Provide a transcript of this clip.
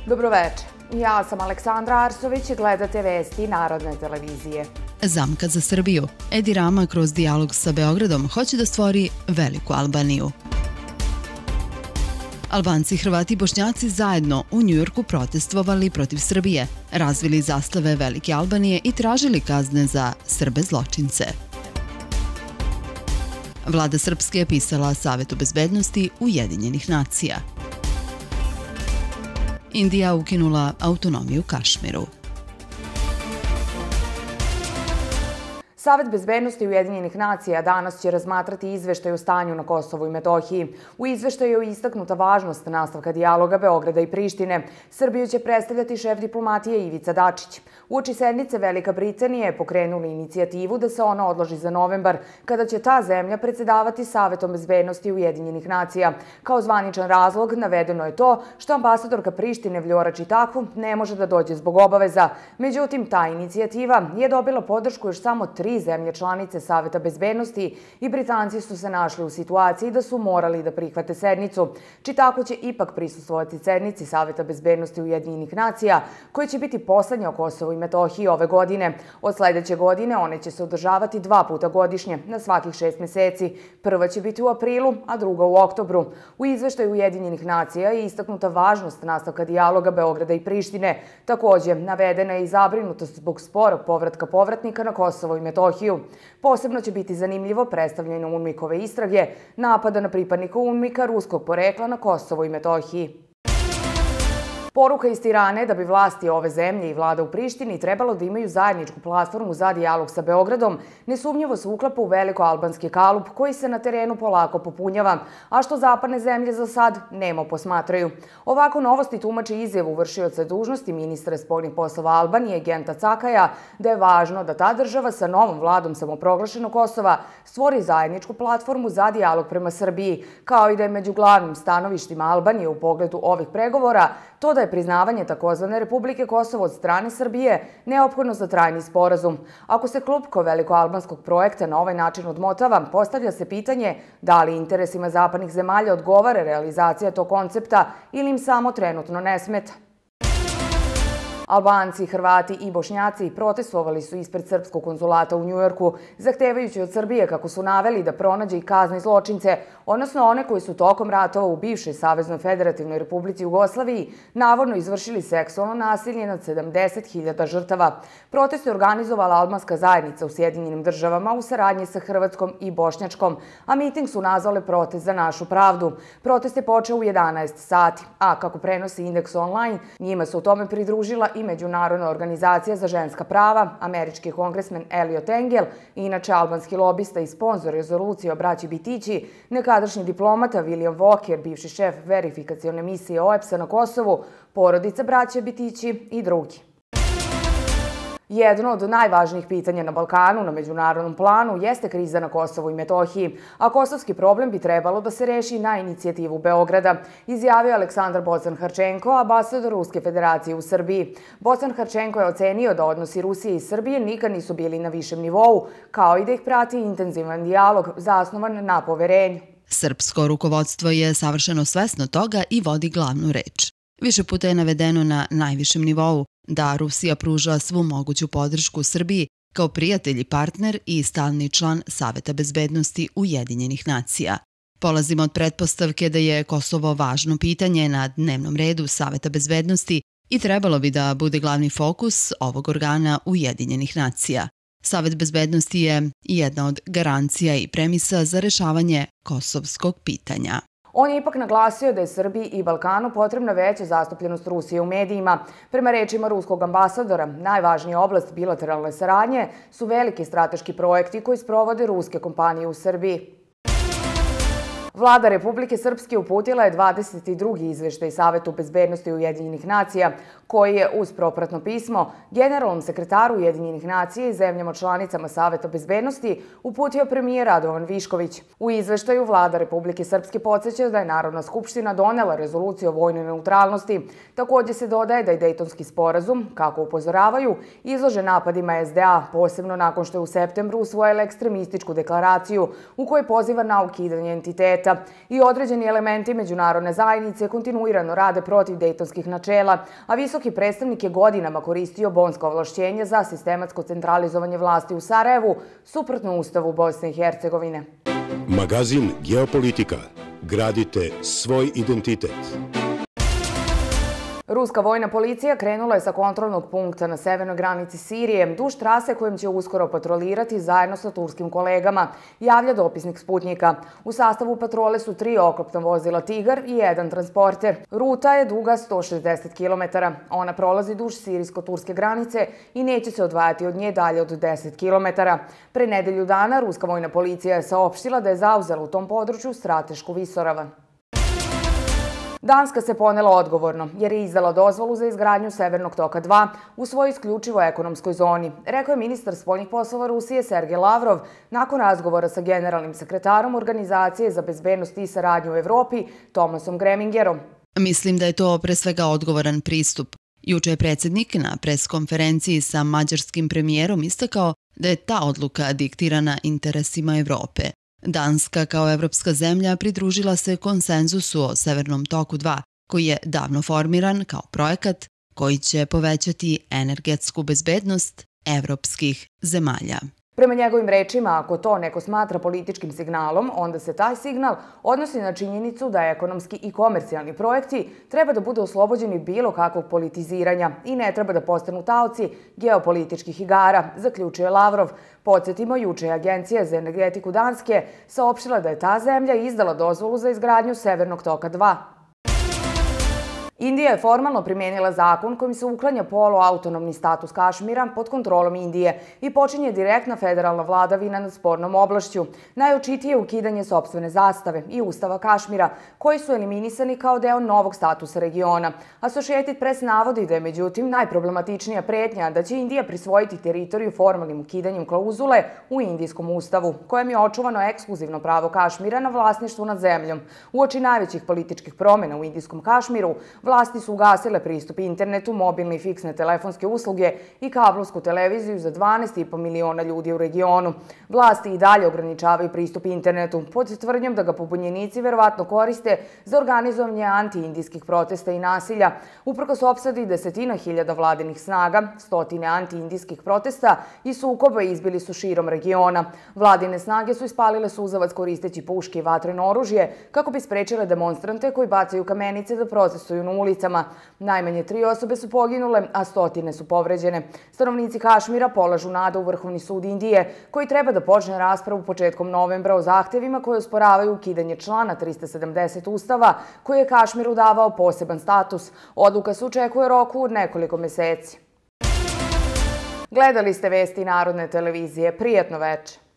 Dobroveče, ja sam Aleksandra Arsović i gledate vesti Narodne televizije. Zamka za Srbiju. Edi Rama kroz dijalog sa Beogradom hoće da stvori veliku Albaniju. Albanci, Hrvati i Bošnjaci zajedno u Njujorku protestvovali protiv Srbije, razvili zastave Velike Albanije i tražili kazne za Srbe zločince. Vlada Srpske je pisala Savetu bezbednosti Ujedinjenih nacija. Indija ukinula autonomiju Kašmiru. Savet bezbednosti Ujedinjenih nacija danas će razmatrati izveštaj o stanju na Kosovu i Metohiji. U izveštaju je istaknuta važnost nastavka dijaloga Beograda i Prištine. Srbiju će predstavljati šef diplomatije Ivica Dačić. Uoči sednice Velika Britanija je pokrenula inicijativu da se ona odloži za novembar, kada će ta zemlja predsedavati Savetom bezbednosti Ujedinjenih nacija. Kao zvaničan razlog navedeno je to što ambasadorka Prištine Vljora Čitaku ne može da dođe zbog obaveza. Međutim, ta inicijativa je dobila podršku još samo 3 zemlje članice Saveta bezbednosti i Britanci su se našli u situaciji da su morali da prihvate sednicu. Čitaku će ipak prisustvovati sednici Saveta bezbednosti Ujedinjenih nacija, koja će biti poslednja o Kosovu i Metohiji ove godine. Od sledeće godine one će se održavati 2 puta godišnje, na svakih 6 meseci. Prva će biti u aprilu, a druga u oktobru. U izveštaju Ujedinjenih nacija je istaknuta važnost nastavka dijaloga Beograda i Prištine. Takođe, navedena je i zabrinutost zbog sporog povratka povratnika na Kosovo i Metohiju. Posebno će biti zanimljivo predstavljanje UNMIK-ove istrage napada na pripadnika UNMIK-a ruskog porekla na Kosovo i Metohiji. Poruka iz Tirane da bi vlasti ove zemlje i vlada u Prištini trebalo da imaju zajedničku platformu za dijalog sa Beogradom nesumnjivo se uklapa u veliko-albanski kalup koji se na terenu polako popunjava, a što zapadne zemlje za sad nemo posmatraju. Ovako Novosti tumači izjavu vršioca dužnosti ministra spoljnih poslova Albanije Genta Cakaja da je važno da ta država sa novom vladom samoproglašenog Kosova stvori zajedničku platformu za dijalog prema Srbiji, kao i da je među glavnim stanovištima Albanije u pogledu ovih pregovora to da je priznavanje takozvane Republike Kosovo od strane Srbije neophodno za trajni sporazum. Ako se klupko veliko-albanskog projekta na ovaj način odmotava, postavlja se pitanje da li interesima zapadnih zemalja odgovara realizacija tog koncepta ili im samo trenutno ne smeta. Albanci, Hrvati i Bošnjaci protestovali su ispred srpskog konzulata u Njujorku, zahtevajući od Srbije, kako su naveli, da pronađe i kazni zločince, odnosno one koji su tokom ratova u bivšoj Saveznoj Federativnoj Republici Jugoslaviji navodno izvršili seksualno nasilje nad 70.000 žrtava. Protest je organizovala albanska zajednica u Sjedinjenim državama u saradnji sa hrvatskom i bošnjačkom, a miting su nazvale Protest za našu pravdu. Protest je počeo u 11 sati, a kako prenosi Indeks online, njima se u tome pridružila i Međunarodna organizacija za ženska prava, američki kongresmen Eliot Engel, inače albanski lobista i sponzor rezolucije o braći Bitići, nekadašnji diplomata William Walker, bivši šef verifikacione misije OEBS-a na Kosovu, porodica braće Bitići i drugi. Jedno od najvažnijih pitanja na Balkanu na međunarodnom planu jeste kriza na Kosovu i Metohiji, a kosovski problem bi trebalo da se reši na inicijativu Beograda, izjavio Aleksandar Bocan-Harčenko, ambasador Ruske federacije u Srbiji. Bocan-Harčenko je ocenio da odnosi Rusije i Srbije nikad nisu bili na višem nivou, kao i da ih prati intenzivan dijalog zasnovan na poverenju. Srpsko rukovodstvo je savršeno svesno toga i vodi glavnu reč. Više puta je navedeno na najvišem nivou da Rusija pruža svu moguću podršku Srbiji kao prijatelj i partner i stalni član Saveta bezbednosti Ujedinjenih nacija. Polazimo od pretpostavke da je Kosovo važno pitanje na dnevnom redu Saveta bezbednosti i trebalo bi da bude glavni fokus ovog organa Ujedinjenih nacija. Savet bezbednosti je jedna od garancija i premisa za rešavanje kosovskog pitanja. On je ipak naglasio da je Srbiji i Balkanu potrebna veća zastupljenost Rusije u medijima. Prema rečima ruskog ambasadora, najvažnija oblast bilateralne saradnje su veliki strateški projekti koji sprovode ruske kompanije u Srbiji. Vlada Republike Srpske uputila je 22. izveštaj Savetu bezbednosti Ujedinjenih nacija, koji je uz propratno pismo generalnom sekretaru Ujedinjenih nacija i zemljama članicama Saveta bezbednosti uputio premijer Radovan Višković. U izveštaju Vlada Republike Srpske podseća da je Narodna skupština donela rezoluciju o vojnoj neutralnosti. Takođe se dodaje da je Dejtonski sporazum, kako upozoravaju, izložen napadima SDA, posebno nakon što je u septembru usvojila ekstremističku deklaraciju u kojoj poziva na ukidanje entiteta sveta i određeni elementi međunarodne zajednice kontinuirano rade protiv dejtonskih načela, a visoki predstavnik je godinama koristio bonsko ovlašćenje za sistematsko centralizovanje vlasti u Sarajevu, suprotno Ustavu Bosne i Hercegovine. Magazin Geopolitika. Gradite svoj identitet. Ruska vojna policija krenula je sa kontrolnog punkta na severnoj granici Sirije, duž trase kojim će uskoro patrolirati zajedno sa turskim kolegama, javlja dopisnik Sputnjika. U sastavu patrole su 3 oklopna vozila Tigar i 1 transporter. Ruta je duga 160 km. Ona prolazi duž sirijsko-turske granice i neće se odvajati od nje dalje od 10 km. Pre nedelju dana Ruska vojna policija je saopštila da je zauzela u tom području stratešku visoravan. Danska se ponela odgovorno jer je izdala dozvolu za izgradnju Severnog toka 2 u svojoj isključivo ekonomskoj zoni, rekao je ministar spoljnih poslova Rusije Sergej Lavrov nakon razgovora sa generalnim sekretarom Organizacije za bezbednost i saradnju u Evropi Thomasom Gremingerom. Mislim da je to pre svega odgovoran pristup. Juče je predsjednik na preskonferenciji sa mađarskim premijerom istakao da je ta odluka diktirana interesima Evrope. Danska kao evropska zemlja pridružila se konsenzusu o Severnom toku 2, koji je davno formiran kao projekat koji će povećati energetsku bezbednost evropskih zemalja. Prema njegovim rečima, ako to neko smatra političkim signalom, onda se taj signal odnosi na činjenicu da ekonomski i komercijalni projekti treba da budu oslobođeni bilo kakvog politiziranja i ne treba da postanu taoci geopolitičkih igara, zaključuje Lavrov. Podsjetimo, juče je Agencija za energetiku Danske saopštila da je ta zemlja izdala dozvolu za izgradnju Severnog toka 2. Indija je formalno primijenila zakon kojim se uklanja poluautonomni status Kašmira pod kontrolom Indije i počinje direktna federalna vladavina nad spornom oblašću. Najočitije je ukidanje sopstvene zastave i ustava Kašmira, koji su eliminisani kao deo novog statusa regiona. Associated Press navodi da je međutim najproblematičnija pretnja da će Indija prisvojiti teritoriju formalnim ukidanjem klauzule u indijskom ustavu, kojem je očuvano ekskluzivno pravo Kašmira na vlasništvo nad zemljom. Uoči najvećih političkih promjena u indijskom Kašmiru, vlasti su ugasile pristup internetu, mobilne i fiksne telefonske usluge i kablovsku televiziju za 12,5 miliona ljudi u regionu. Vlasti i dalje ograničavaju pristup internetu pod tvrdnjom da ga pobunjenici verovatno koriste za organizovanje anti-indijskih protesta i nasilja. Uprkos opsadi desetina hiljada vladinih snaga, stotine anti-indijskih protesta i sukoba izbili su širom regiona. Vladine snage su ispalile suzavac koristeći puške i vatreno oružje kako bi sprečile demonstrante koji bacaju kamenice da protestuju na ulicama. Najmanje 3 osobe su poginule, a stotine su povređene. Stanovnici Kašmira polažu nadu u Vrhovni sud Indije, koji treba da počne raspravu početkom novembra o zahtevima koje osporavaju ukidanje člana 370 Ustava, koji je Kašmiru davao poseban status. Odluka se očekuje u roku od nekoliko meseci. Gledali ste vesti Narodne televizije. Prijatno veče.